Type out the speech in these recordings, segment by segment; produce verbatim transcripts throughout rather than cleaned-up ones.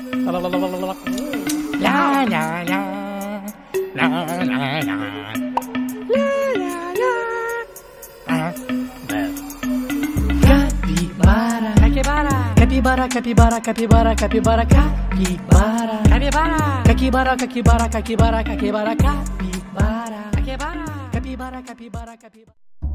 La la la la la la la la la la. Capibara, capibara, capibara, capibara, capibara, capibara, capibara, capibara, capibara, capibara, capibara, capibara, capibara, capibara, capibara.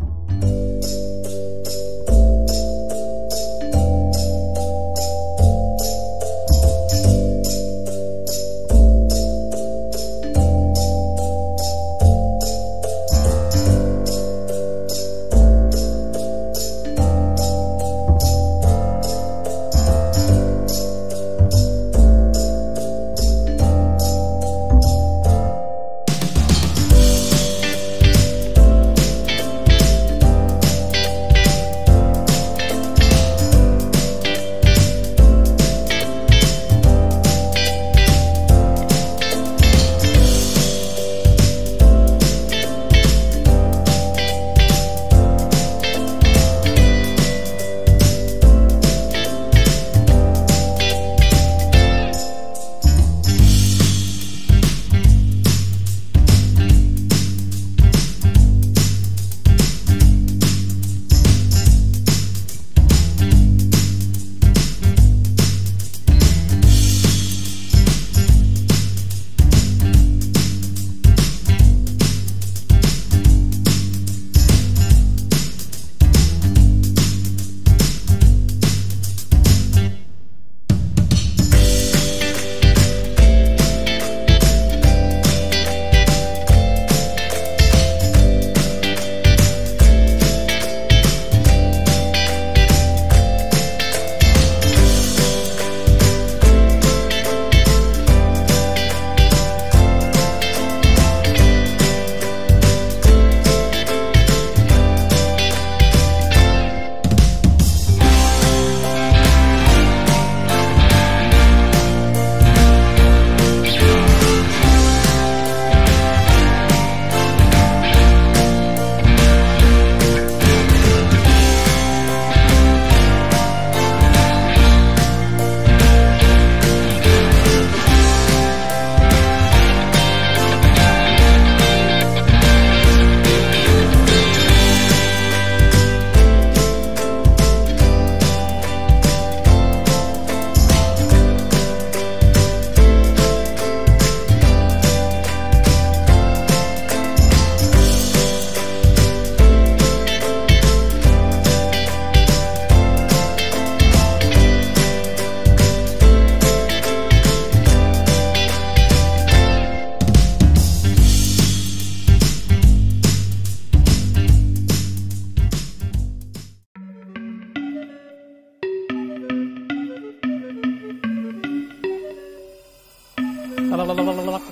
La la la la la la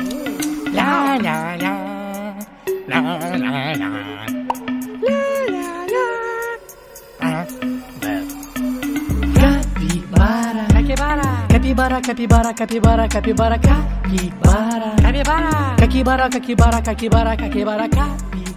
la la la la Capibara, capibara, capibara, capibara, capibara, capibara, capibara, capibara, capibara, capibara, capibara, capibara.